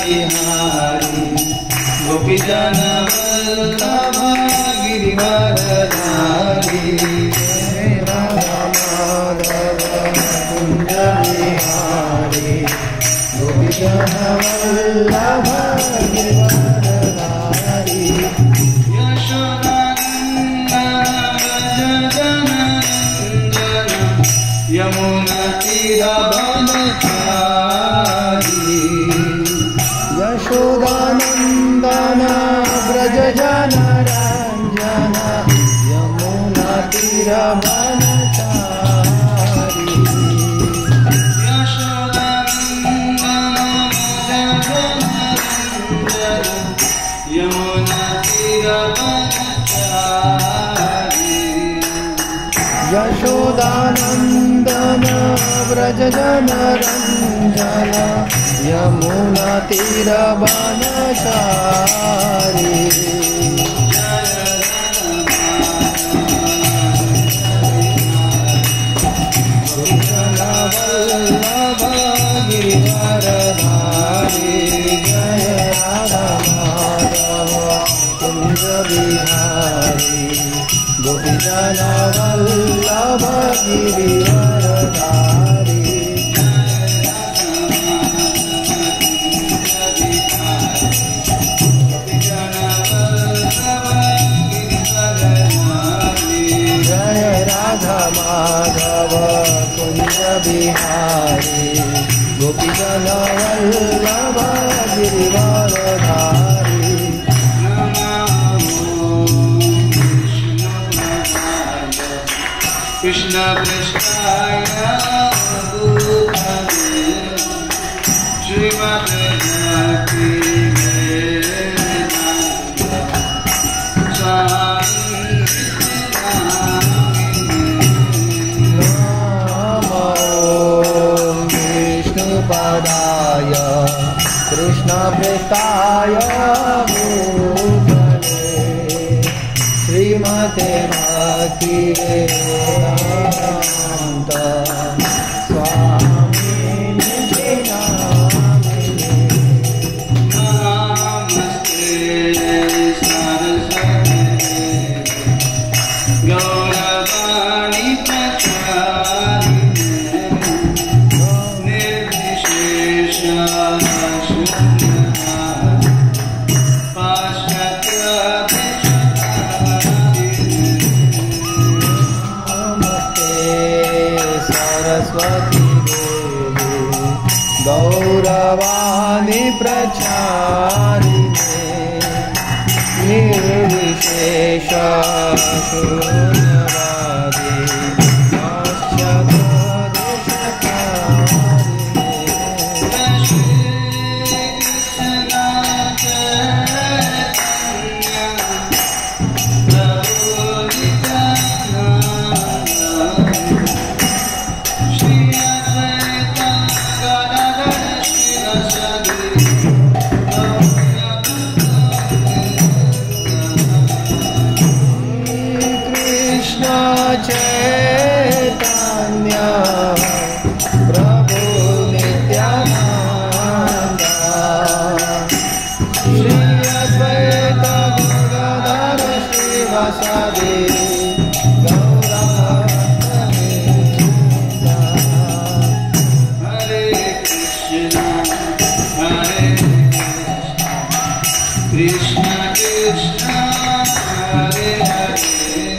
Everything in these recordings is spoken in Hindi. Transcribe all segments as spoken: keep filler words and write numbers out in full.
बिहारी गोपीजन वल्लभ गिरिवरधारी राधा माधव कुंज बिहारी गोपीजन वल्लभ गिरिवरधारी यमुना तीरवनचारी यशोदानंदन व्रज जन रंजन यमुना तीरवनचारी यमुना तीरवनचारी यशोदानंदन व्रज जन रंजन यमुना तीरवनचारी वल्लभ गिरिवरधारी जय राधा माधव कुंज बिहारी गोपीजन वल्लभ गिरिवरधारी जय राधा माधव कुंज बिहारी गोपीजन वल्लभ गिरिवरधारी कृष्ण पृष्ठाय भूतले श्रीमद् भक्ति विष्णुपदाय कृष्ण पृष्ठाय भूतले श्रीमते भक्ति वेदांत स्वामी निधि नामिने नमस्ते सरस्वती गौरवाणी प्रचारिणे निर्विशेष शून्यवादी पाश्चात्य सरस्वती देवी गौरवाणी प्रचारिणे निर्विशेष शून्यवादी चैतन्य प्रभु नित्यानंद श्री अद्वैत गदाधर श्रीवासादि गौरभक्तवृंद हरे कृष्ण हरे Krishna Krishna Hare Hare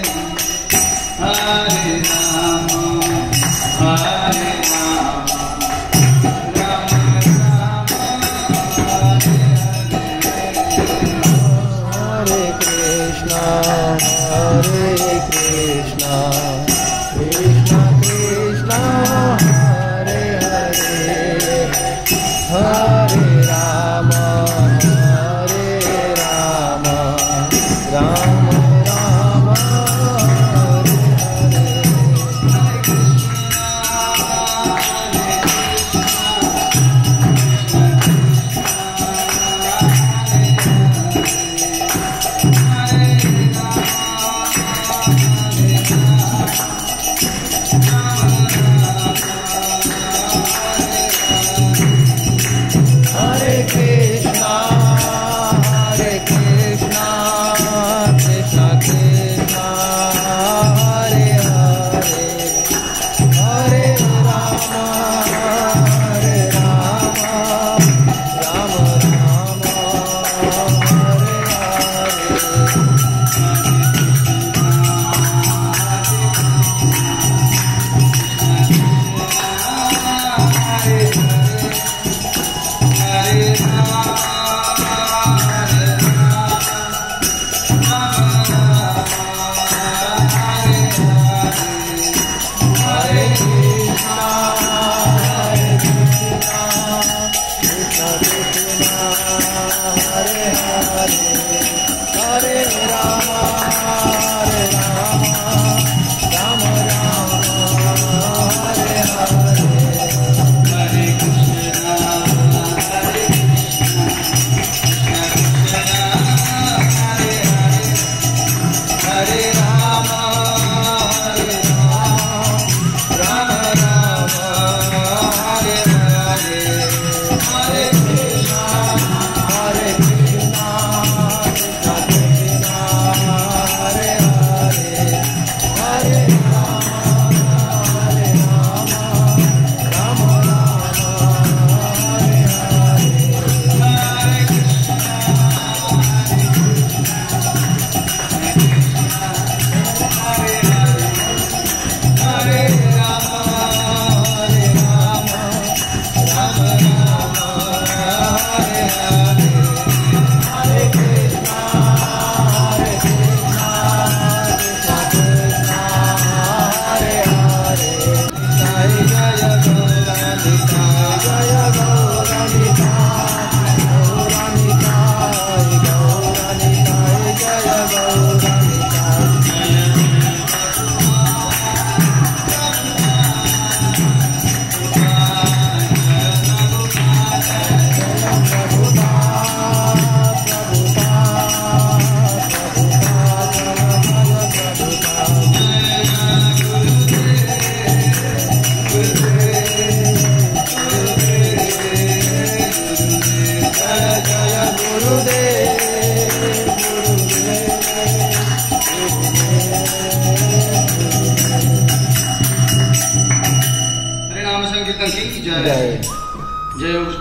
Hare Rama, Hare Rama, Rama Rama, Hare Hare, Hare Krishna, Hare Krishna, Krishna Krishna, Hare Hare, Hare Rama, Hare Rama, Rama Hare Krishna. हरे नाम संकीर्तन की जय। जय